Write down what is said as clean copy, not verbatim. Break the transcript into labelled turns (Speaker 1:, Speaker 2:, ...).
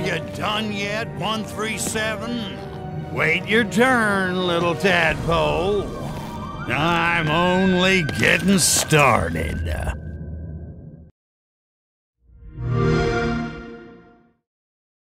Speaker 1: you done yet, 137? Wait your turn, little tadpole. I'm only getting started.